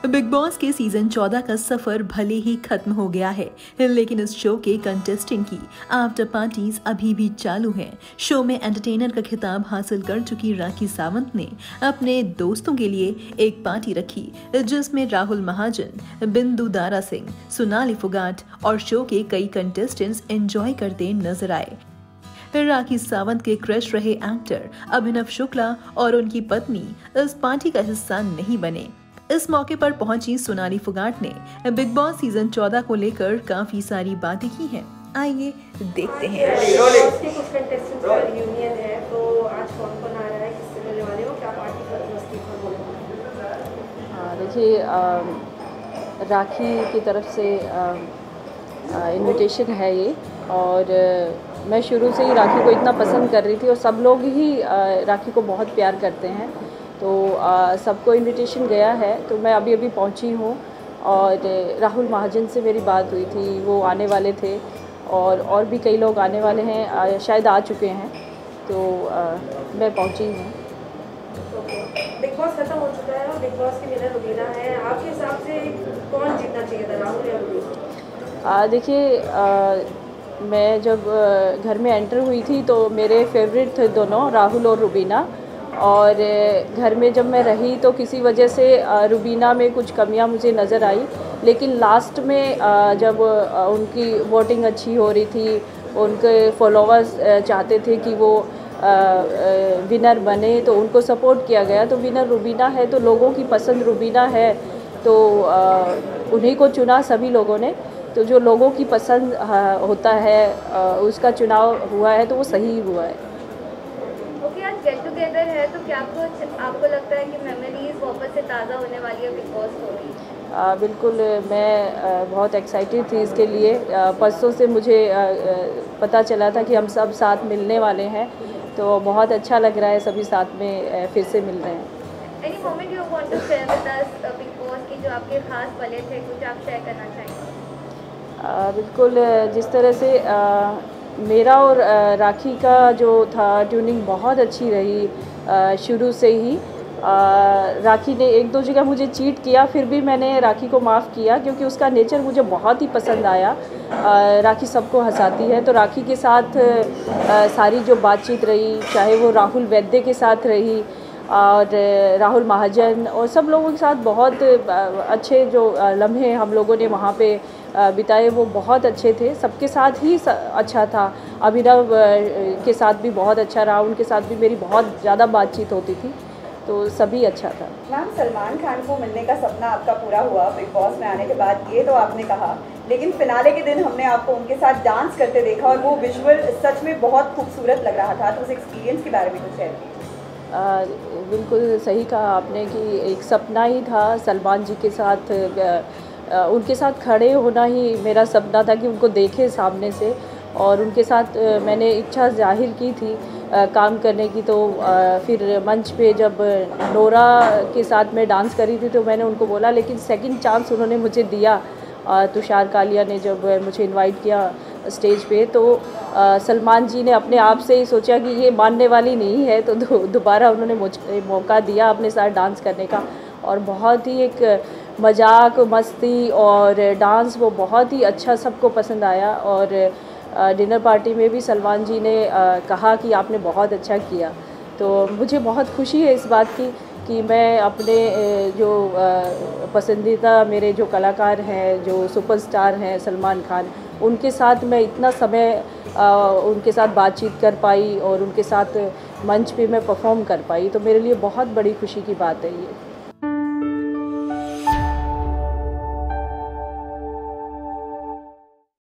Big boss के season 14 का सफर भले ही खत्म हो गया है, लेकिन इस शो के कंटेस्टेंट की आफ्टर पार्टीज अभी भी चालू हैं। शो में एंटरटेनर का खिताब हासिल कर चुकी राखी सावंत ने अपने दोस्तों के लिए एक पार्टी रखी, जिसमें राहुल महाजन, बिंदु दारा सिंह, सोनाली फोगाट और शो के कई कंटेस्टेंट्स एंजॉय करते नजर आए। राखी सावंत के क्रश रहे एक्टर अभिनव शुक्ला और उनकी पत्नी इस पार्टी का हिस्सा नहीं बने। इस मौके पर पहुंची सोनाली फोगाट ने बिग बॉस सीजन 14 को लेकर काफी सारी बातें की हैं। आइए देखते हैं। कुछ कंटेस्टेंट्स का रियूनियन है, तो आज कौन-कौन आ रहा है, किससे मिलने वाले हो, क्या पार्टी का इस्तीफा बोलेंगे? देखिए, राखी की तरफ से इनविटेशन है ये, और मैं शुरू से ही राखी को इतना पसंद कर रही थी और सब लोग ही राखी को बहुत प्यार करते हैं, तो सबको इनविटेशन गया है। तो मैं अभी पहुंची हूँ और राहुल महाजन से मेरी बात हुई थी, वो आने वाले थे और भी कई लोग आने वाले हैं, शायद आ चुके हैं, तो मैं पहुंची हूँ। बिग बॉस खत्म हो चुका है और बिग बॉस की विनर रुबीना है। आपके हिसाब से कौन जीतना चाहिए था, राहुल या रुबीना? देखिए, मैं जब घर में एंटर हुई थी तो मेरे फेवरेट थे दोनों, राहुल और रुबीना। और घर में जब मैं रही तो किसी वजह से रुबीना में कुछ कमियां मुझे नज़र आई, लेकिन लास्ट में जब उनकी वोटिंग अच्छी हो रही थी, उनके फॉलोअर्स चाहते थे कि वो विनर बने, तो उनको सपोर्ट किया गया। तो विनर रुबीना है, तो लोगों की पसंद रुबीना है, तो उन्हीं को चुना सभी लोगों ने। तो जो लोगों की पसंद होता है उसका चुनाव हुआ है, तो वो सही हुआ है। ओके, आज गेट टुगेदर है, तो क्या आपको लगता है कि मेमोरीज वापस से ताज़ा होने वाली है बिग बॉस स्टोरी? बिल्कुल, मैं बहुत एक्साइटेड थी इसके लिए। परसों से मुझे पता चला था कि हम सब साथ मिलने वाले हैं, तो बहुत अच्छा लग रहा है, सभी साथ में फिर से मिल रहे हैं। Any moment you want to share with us Big Boss की, जो आपके खास पले थे, कुछ आप शेयर करना चाहेंगे? बिल्कुल, जिस तरह से मेरा और राखी का जो था ट्यूनिंग बहुत अच्छी रही शुरू से ही। राखी ने एक दो जगह मुझे चीट किया, फिर भी मैंने राखी को माफ़ किया क्योंकि उसका नेचर मुझे बहुत ही पसंद आया। राखी सबको हंसाती है, तो राखी के साथ सारी जो बातचीत रही, चाहे वो राहुल वैद्य के साथ रही और राहुल महाजन और सब लोगों के साथ बहुत अच्छे जो लम्हे हम लोगों ने वहाँ पे बिताए, वो बहुत अच्छे थे। सबके साथ ही अच्छा था। अभिनव के साथ भी बहुत अच्छा रहा, उनके साथ भी मेरी बहुत ज़्यादा बातचीत होती थी, तो सभी अच्छा था। मैम, सलमान खान को मिलने का सपना आपका पूरा हुआ बिग बॉस में आने के बाद, ये तो आपने कहा, लेकिन फिनाले के दिन हमने आपको उनके साथ डांस करते देखा और वो विजुअल सच में बहुत खूबसूरत लग रहा था। तो उस एक्सपीरियंस के बारे में कुछ शेयर कीजिए। बिल्कुल सही कहा आपने कि एक सपना ही था सलमान जी के साथ, उनके साथ खड़े होना ही मेरा सपना था कि उनको देखे सामने से, और उनके साथ मैंने इच्छा जाहिर की थी काम करने की। तो फिर मंच पे जब नोरा के साथ मैं डांस करी थी तो मैंने उनको बोला, लेकिन सेकंड चांस उन्होंने मुझे दिया। तुषार कालिया ने जब मुझे इनवाइट किया स्टेज पे, तो सलमान जी ने अपने आप से ही सोचा कि ये मानने वाली नहीं है, तो दोबारा उन्होंने मुझे मौका दिया अपने साथ डांस करने का। और बहुत ही एक मजाक, मस्ती और डांस वो बहुत ही अच्छा सबको पसंद आया। और डिनर पार्टी में भी सलमान जी ने कहा कि आपने बहुत अच्छा किया। तो मुझे बहुत खुशी है इस बात की कि मैं अपने जो पसंदीदा मेरे जो कलाकार हैं, जो सुपरस्टार हैं सलमान खान, उनके साथ मैं इतना समय उनके साथ बातचीत कर पाई और उनके साथ मंच पे मैं परफॉर्म कर पाई, तो मेरे लिए बहुत बड़ी खुशी की बात है ये।